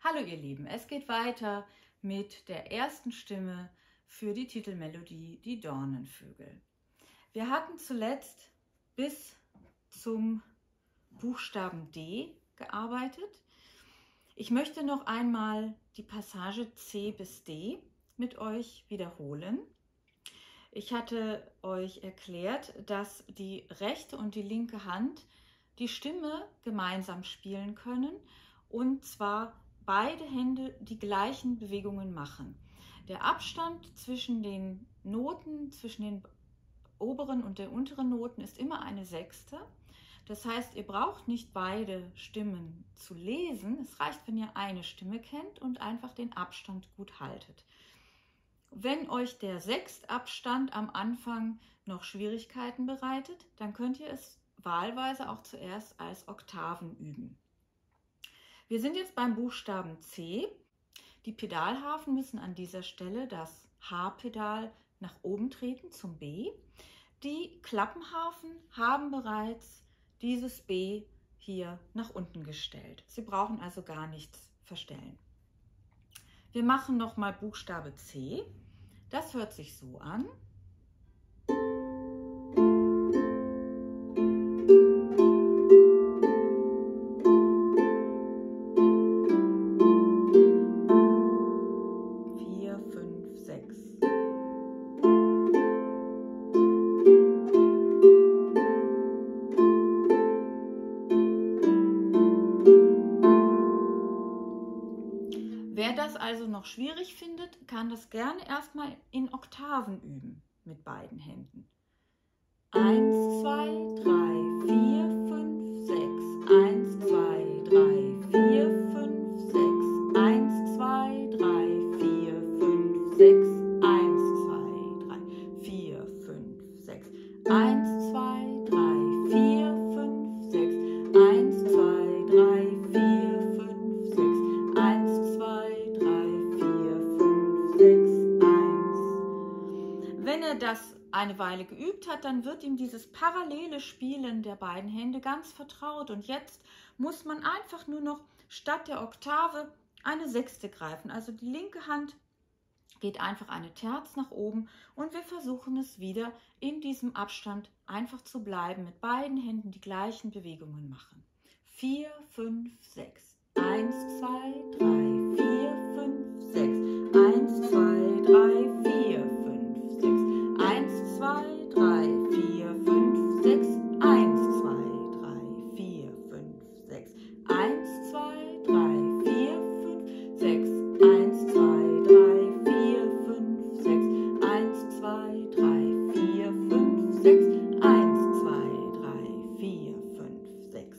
Hallo ihr Lieben, es geht weiter mit der ersten Stimme für die Titelmelodie Die Dornenvögel. Wir hatten zuletzt bis zum Buchstaben D gearbeitet. Ich möchte noch einmal die Passage C bis D mit euch wiederholen. Ich hatte euch erklärt, dass die rechte und die linke Hand die Stimme gemeinsam spielen können, und zwar beide Hände die gleichen Bewegungen machen. Der Abstand zwischen den Noten, zwischen den oberen und den unteren Noten ist immer eine Sechste. Das heißt, ihr braucht nicht beide Stimmen zu lesen. Es reicht, wenn ihr eine Stimme kennt und einfach den Abstand gut haltet. Wenn euch der Sechstabstand am Anfang noch Schwierigkeiten bereitet, dann könnt ihr es wahlweise auch zuerst als Oktaven üben. Wir sind jetzt beim Buchstaben C. Die Pedalharfen müssen an dieser Stelle das H-Pedal nach oben treten zum B. Die Klappenharfen haben bereits dieses B hier nach unten gestellt. Sie brauchen also gar nichts verstellen. Wir machen nochmal Buchstabe C. Das hört sich so an. Wer das also noch schwierig findet, kann das gerne erstmal in Oktaven üben mit beiden Händen. 1, 2, 3, 4, 5, 6. 1, 2, 3, 4, 5, 6. 1, 2, 3, 4, 5, 6. 1, 2, 3, 4, 5, 6. 1, 2, 3, 4, 5, 6. 1, 2, 3, 4, 5, 6. 1, 2, 3, 4, 5, 6, 1. Wenn er das eine Weile geübt hat, dann wird ihm dieses parallele Spielen der beiden Hände ganz vertraut. Und jetzt muss man einfach nur noch statt der Oktave eine Sechste greifen. Also die linke Hand geht einfach eine Terz nach oben und wir versuchen es wieder in diesem Abstand einfach zu bleiben, mit beiden Händen die gleichen Bewegungen machen. 4, 5, 6. 1, 2, 3, 4, 5, 6. 1, 2, 3, 4, 5, 6. 1, 2, 3, 4, 5, 6. 1, 2, 3, 4, 5, 6. 1, 2, 3, 4, 5, 6. 1, 2, 3, 4, 5, 6. 1, 2, 3, 4, 5, 6. 1, 2, 3, 4, 5, 6.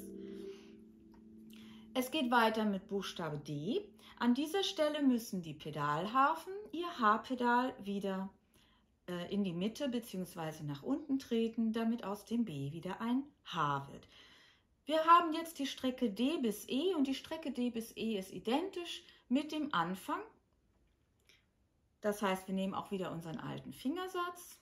Es geht weiter mit Buchstabe D. An dieser Stelle müssen die Pedalharfen ihr H-Pedal wieder in die Mitte bzw. nach unten treten, damit aus dem B wieder ein H wird. Wir haben jetzt die Strecke D bis E und die Strecke D bis E ist identisch mit dem Anfang. Das heißt, wir nehmen auch wieder unseren alten Fingersatz.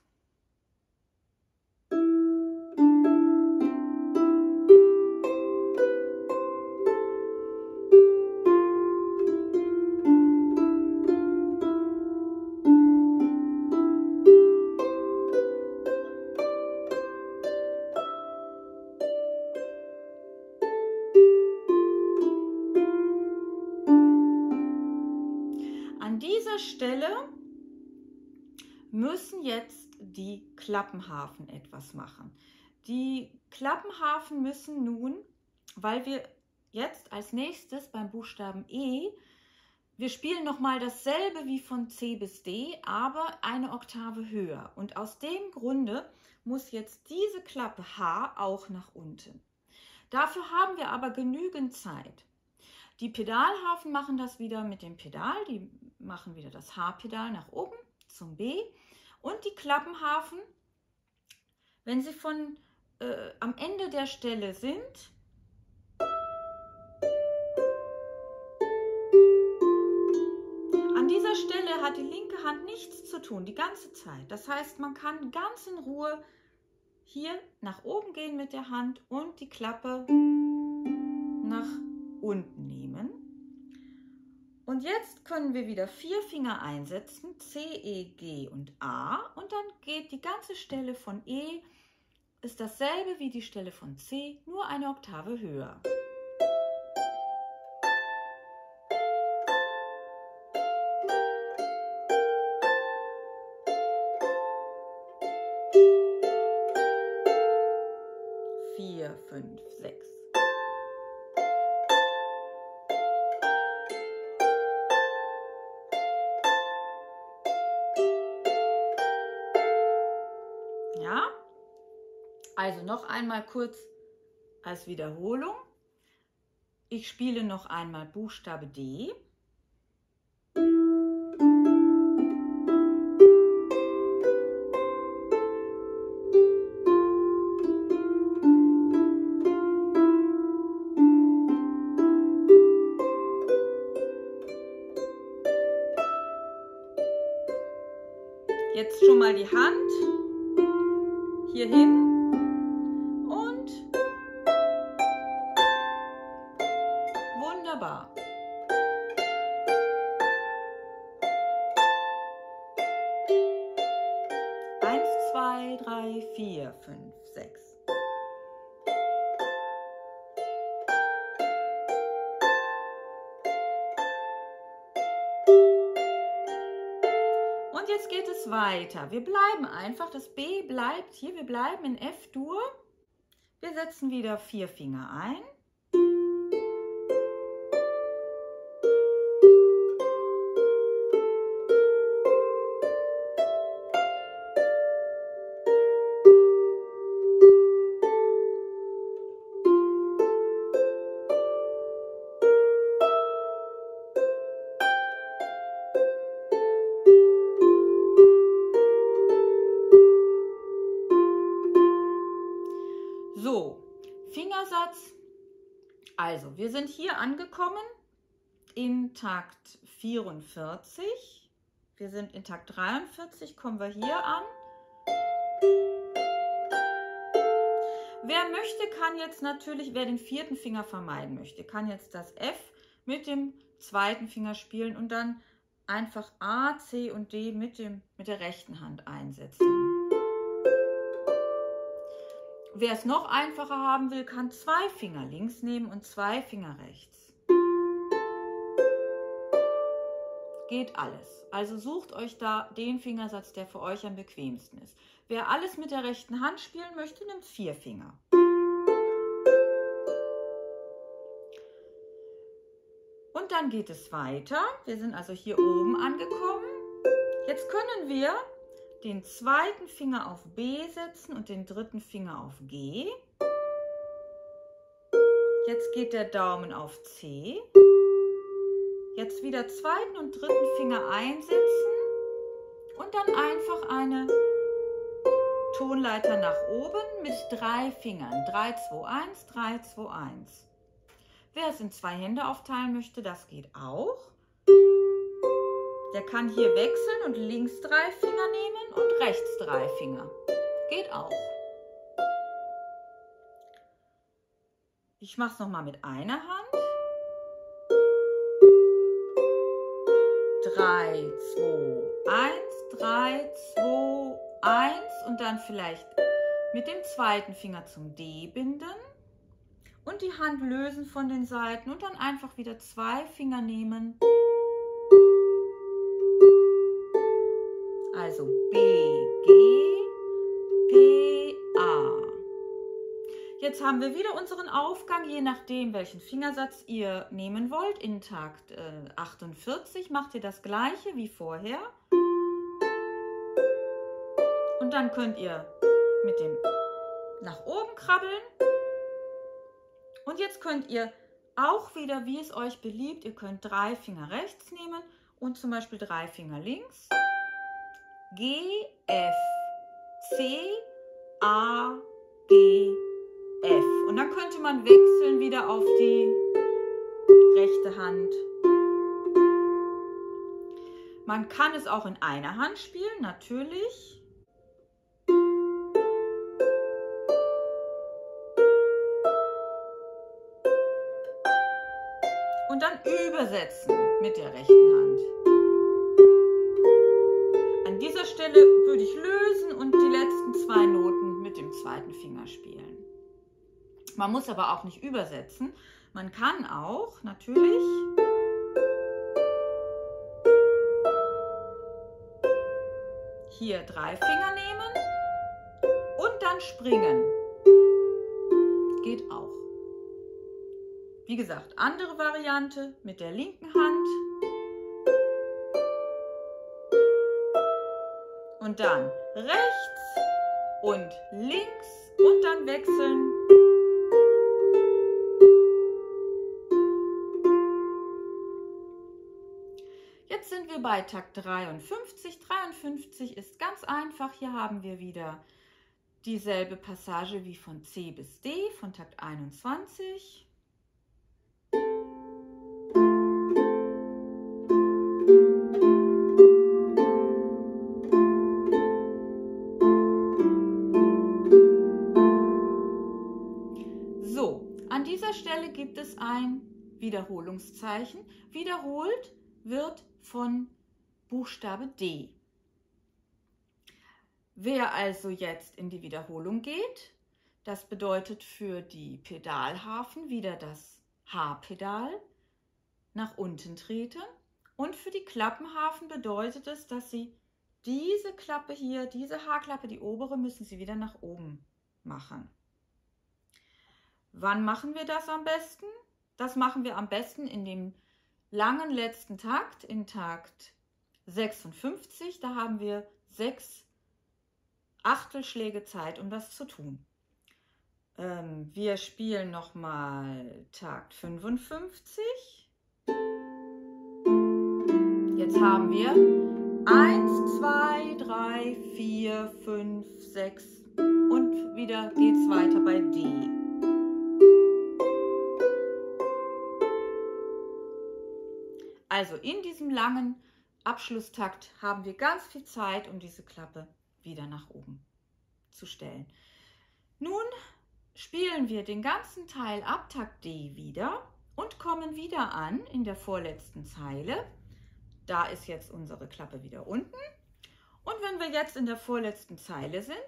An dieser Stelle müssen jetzt die Klappenharfen etwas machen. Die Klappenharfen müssen nun, weil wir jetzt als nächstes beim Buchstaben E, wir spielen nochmal dasselbe wie von C bis D, aber eine Oktave höher. Und aus dem Grunde muss jetzt diese Klappe H auch nach unten. Dafür haben wir aber genügend Zeit. Die Pedalharfen machen das wieder mit dem Pedal, die machen wieder das H-Pedal nach oben zum B. Und die Klappenharfen, wenn sie am Ende der Stelle sind, an dieser Stelle hat die linke Hand nichts zu tun, die ganze Zeit. Das heißt, man kann ganz in Ruhe hier nach oben gehen mit der Hand und die Klappe nach unten nehmen. Und jetzt können wir wieder 4 Finger einsetzen, C, E, G und A. Und dann geht die ganze Stelle von E, ist dasselbe wie die Stelle von C, nur eine Oktave höher. Vier, 5, 6. Ja, also noch einmal kurz als Wiederholung. Ich spiele noch einmal Buchstabe D. Jetzt schon mal die Hand hier hin und wunderbar. Eins, zwei, drei, vier, 5, 6. Und jetzt geht es weiter. Wir bleiben einfach, das B bleibt hier, wir bleiben in F-Dur. Wir setzen wieder 4 Finger ein. So, Fingersatz. Also, wir sind hier angekommen in Takt 44. Wir sind in Takt 43, kommen wir hier an. Wer möchte, kann jetzt natürlich, wer den 4. Finger vermeiden möchte, kann jetzt das F mit dem 2. Finger spielen und dann einfach A, C und D mit der rechten Hand einsetzen. Wer es noch einfacher haben will, kann 2 Finger links nehmen und 2 Finger rechts. Geht alles. Also sucht euch da den Fingersatz, der für euch am bequemsten ist. Wer alles mit der rechten Hand spielen möchte, nimmt 4 Finger. Und dann geht es weiter. Wir sind also hier oben angekommen. Jetzt können wir den 2. Finger auf B setzen und den 3. Finger auf G. Jetzt geht der Daumen auf C. Jetzt wieder 2. und 3. Finger einsetzen und dann einfach eine Tonleiter nach oben mit 3 Fingern. 3, 2, 1, 3, 2, 1. Wer es in 2 Hände aufteilen möchte, das geht auch. Der kann hier wechseln und links 3 Finger nehmen und rechts 3 Finger. Geht auch. Ich mache es nochmal mit einer Hand. 3, 2, 1, 3, 2, 1 und dann vielleicht mit dem 2. Finger zum D binden und die Hand lösen von den Seiten und dann einfach wieder 2 Finger nehmen. Also B, G, G, A. Jetzt haben wir wieder unseren Aufgang, je nachdem, welchen Fingersatz ihr nehmen wollt. In Takt 48 macht ihr das gleiche wie vorher. Und dann könnt ihr mit dem nach oben krabbeln. Und jetzt könnt ihr auch wieder, wie es euch beliebt, ihr könnt 3 Finger rechts nehmen und zum Beispiel 3 Finger links. G, F, C, A, G, F. Und dann könnte man wechseln wieder auf die rechte Hand. Man kann es auch in einer Hand spielen, natürlich. Und dann übersetzen. mit der rechten Hand. An dieser Stelle würde ich lösen und die letzten 2 Noten mit dem zweiten Finger spielen. Man muss aber auch nicht übersetzen. Man kann auch natürlich hier 3 Finger nehmen und dann springen. Geht auch. Wie gesagt, andere Variante mit der linken Hand. Und dann rechts und links und dann wechseln. Jetzt sind wir bei Takt 53. 53 ist ganz einfach. Hier haben wir wieder dieselbe Passage wie von C bis D, von Takt 21. So, an dieser Stelle gibt es ein Wiederholungszeichen. Wiederholt wird von Buchstabe D. Wer also jetzt in die Wiederholung geht, das bedeutet für die Pedalharfen wieder das H-Pedal nach unten treten und für die Klappenharfen bedeutet es, dass Sie diese Klappe hier, diese H-Klappe, die obere, müssen Sie wieder nach oben machen. Wann machen wir das am besten? Das machen wir am besten in dem langen letzten Takt, in Takt 56. Da haben wir 6 Achtelschläge Zeit, um das zu tun. Wir spielen nochmal Takt 55. Jetzt haben wir 1, 2, 3, 4, 5, 6 und wieder geht es weiter bei D. Also in diesem langen Abschlusstakt haben wir ganz viel Zeit, um diese Klappe wieder nach oben zu stellen. Nun spielen wir den ganzen Teil ab Takt D wieder und kommen wieder an in der vorletzten Zeile. Da ist jetzt unsere Klappe wieder unten. Und wenn wir jetzt in der vorletzten Zeile sind,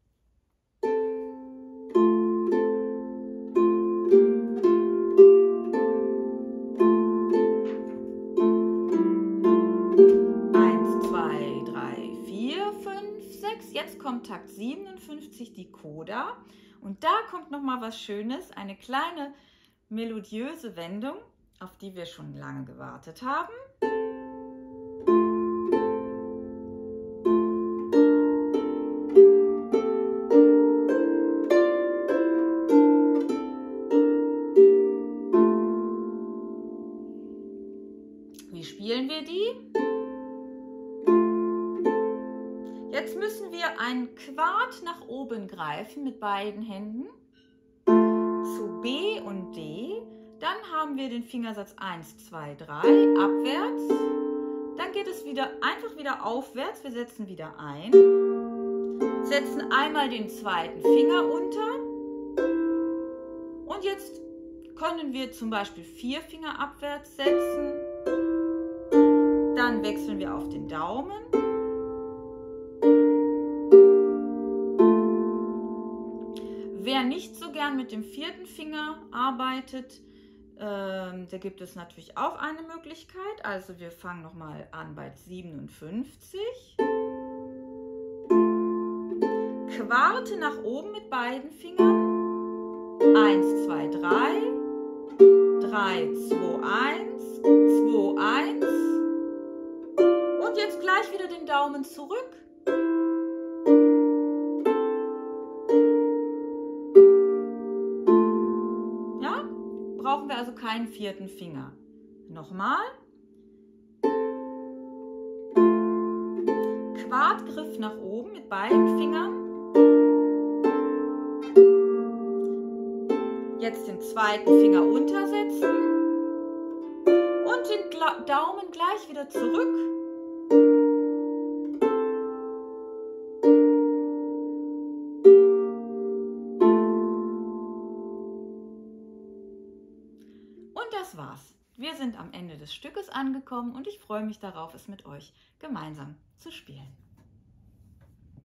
jetzt kommt Takt 57, die Coda. Und da kommt noch mal was Schönes, eine kleine melodiöse Wendung, auf die wir schon lange gewartet haben. Wie spielen wir die? Jetzt müssen wir ein Quart nach oben greifen mit beiden Händen zu B und D. Dann haben wir den Fingersatz 1, 2, 3 abwärts. Dann geht es einfach wieder aufwärts. Wir setzen wieder ein. Setzen einmal den zweiten Finger unter. Und jetzt können wir zum Beispiel 4 Finger abwärts setzen. Dann wechseln wir auf den Daumen. Wer nicht so gern mit dem 4. Finger arbeitet, da gibt es natürlich auch eine Möglichkeit. Also wir fangen nochmal an bei 57. Quarte nach oben mit beiden Fingern. 1, 2, 3. 3, 2, 1. 2, 1. Und jetzt gleich wieder den Daumen zurück. Brauchen wir also keinen 4. Finger. Nochmal. Quartgriff nach oben mit beiden Fingern. Jetzt den zweiten Finger untersetzen und den Daumen gleich wieder zurück. Das war's. Wir Wir sind am Ende des Stückes angekommen und ich freue mich darauf, es mit euch gemeinsam zu spielen.